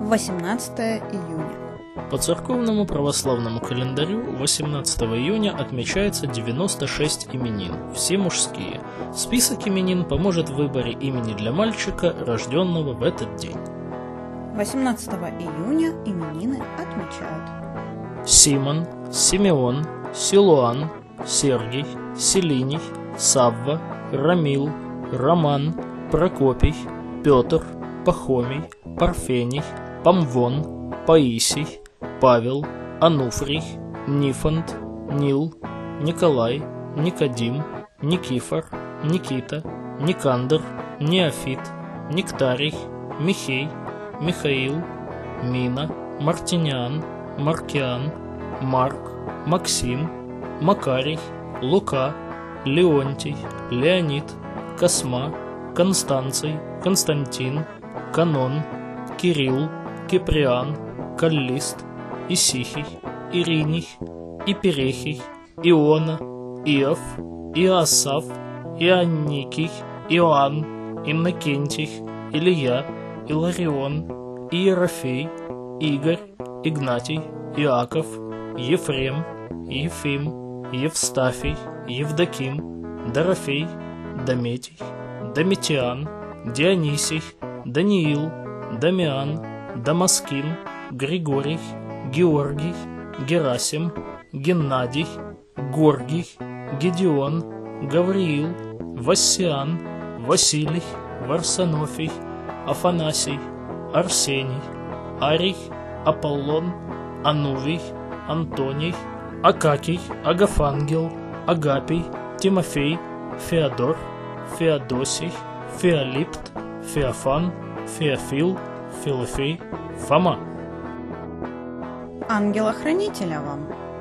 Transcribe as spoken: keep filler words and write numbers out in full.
восемнадцатое июня. По церковному православному календарю восемнадцатого июня отмечается девяносто шесть именин, все мужские. Список именин поможет в выборе имени для мальчика, рожденного в этот день. восемнадцатого июня именины отмечают Симон, Симеон, Силуан, Сергий, Селиний, Савва, Рамил, Роман, Прокопий, Петр, Пахомий, Парфений, Памвон, Паисий, Павел, Ануфрий, Нифонт, Нил, Николай, Никодим, Никифор, Никита, Никандр, Неофит, Нектарий, Михей, Михаил, Мина, Мартиниан, Маркиан, Марк, Максим, Макарий, Лука, Леонтий, Леонид, Косма, Констанций, Константин, Канон, Кирилл, Киприан, Каллист, Исихий, Ириний, Иперехий, Иона, Иов, Иосаф, Ионикий, Иоанн, Иннокентий, Илья, Иларион, Иерофей, Игорь, Игнатий, Иаков, Ефрем, Ефим, Евстафий, Евдоким, Дорофей, Дометий, Домитиан, Дионисий, Даниил, Дамиан, Дамаскин, Григорий, Георгий, Герасим, Геннадий, Горгий, Гедеон, Гавриил, Вассиан, Василий, Варсонофий, Афанасий, Арсений, Арий, Аполлон, Анувий, Антоний, Акакий, Агафангел, Агапий, Тимофей, Феодор, Феодосий, Феолипт, Феофан, Феофил, Филофей, Фома. ангела-хранителя вам.